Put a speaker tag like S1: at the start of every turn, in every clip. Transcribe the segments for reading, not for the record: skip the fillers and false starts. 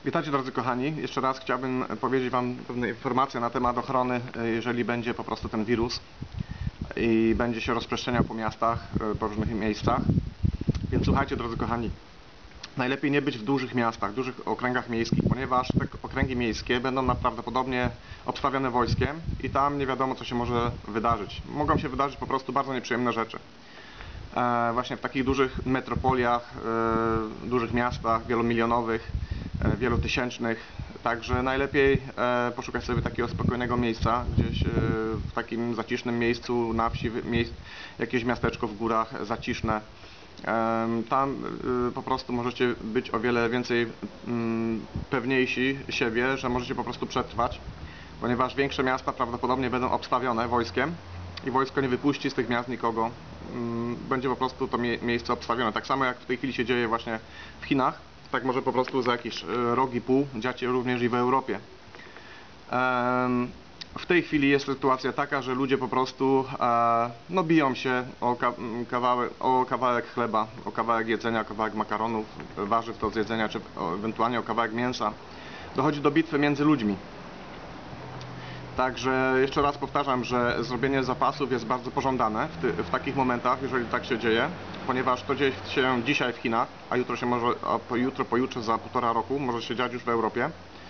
S1: Witajcie drodzy kochani. Jeszcze raz chciałbym powiedzieć Wam pewne informacje na temat ochrony, jeżeli będzie po prostu ten wirus i będzie się rozprzestrzeniał po miastach, po różnych miejscach. Więc słuchajcie drodzy kochani, najlepiej nie być w dużych miastach, w dużych okręgach miejskich, ponieważ te okręgi miejskie będą prawdopodobnie obstawione wojskiem i tam nie wiadomo co się może wydarzyć. Mogą się wydarzyć po prostu bardzo nieprzyjemne rzeczy. Właśnie w takich dużych metropoliach, dużych miastach wielomilionowych, wielotysięcznych, także najlepiej poszukać sobie takiego spokojnego miejsca, gdzieś w takim zacisznym miejscu, na wsi, jakieś miasteczko w górach zaciszne. Tam po prostu możecie być o wiele więcej pewniejsi siebie, że możecie po prostu przetrwać, ponieważ większe miasta prawdopodobnie będą obstawione wojskiem i wojsko nie wypuści z tych miast nikogo. Będzie po prostu to miejsce obstawione. Tak samo jak w tej chwili się dzieje właśnie w Chinach, tak może po prostu za jakiś rok i pół dziać się również i w Europie. W tej chwili jest sytuacja taka, że ludzie po prostu no, biją się o kawałek chleba, o kawałek jedzenia, o kawałek makaronów, warzyw do zjedzenia, czy ewentualnie o kawałek mięsa. Dochodzi do bitwy między ludźmi. Także jeszcze raz powtarzam, że zrobienie zapasów jest bardzo pożądane w takich momentach, jeżeli tak się dzieje, ponieważ to dzieje się dzisiaj w Chinach, a jutro się może, pojutrze, za 1,5 roku może się dziać już w Europie.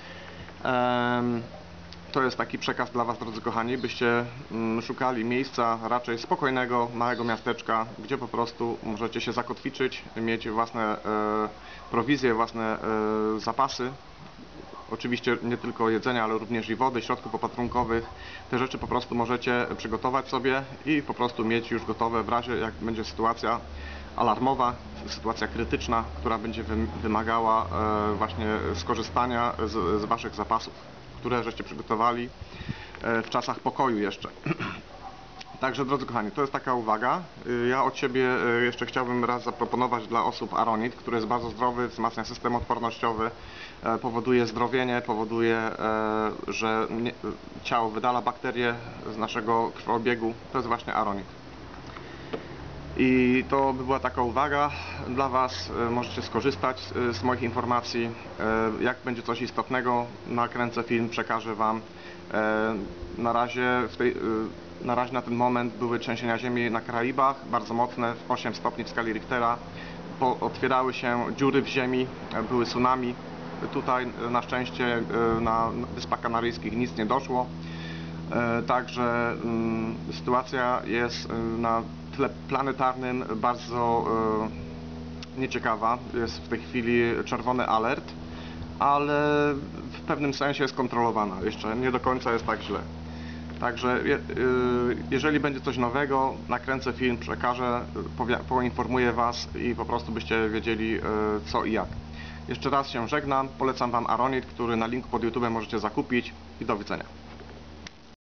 S1: To jest taki przekaz dla Was, drodzy kochani, byście szukali miejsca raczej spokojnego, małego miasteczka, gdzie po prostu możecie się zakotwiczyć, mieć własne prowizje, własne zapasy. Oczywiście nie tylko jedzenia, ale również i wody, środków opatrunkowych. Te rzeczy po prostu możecie przygotować sobie i po prostu mieć już gotowe w razie jak będzie sytuacja alarmowa, sytuacja krytyczna, która będzie wymagała właśnie skorzystania z Waszych zapasów, które żeście przygotowali w czasach pokoju jeszcze. Także drodzy kochani, to jest taka uwaga. Ja od siebie jeszcze chciałbym raz zaproponować dla osób Aronit, który jest bardzo zdrowy, wzmacnia system odpornościowy, powoduje zdrowienie, powoduje, że ciało wydala bakterie z naszego krwiobiegu. To jest właśnie Aronit. I to by była taka uwaga dla Was. Możecie skorzystać z moich informacji. Jak będzie coś istotnego, nakręcę film, przekażę Wam. Na razie na ten moment były trzęsienia ziemi na Karaibach, bardzo mocne, 8 stopni w skali Richtera. Otwierały się dziury w ziemi, były tsunami. Tutaj na szczęście na Wyspach Kanaryjskich nic nie doszło. Także sytuacja jest na tle planetarnym bardzo nieciekawa. Jest w tej chwili czerwony alert, ale w pewnym sensie jest kontrolowana. Jeszcze nie do końca jest tak źle. Także jeżeli będzie coś nowego, nakręcę film, przekażę, poinformuję Was i po prostu byście wiedzieli co i jak. Jeszcze raz się żegnam, polecam Wam Aronit, który na linku pod YouTube możecie zakupić i do widzenia.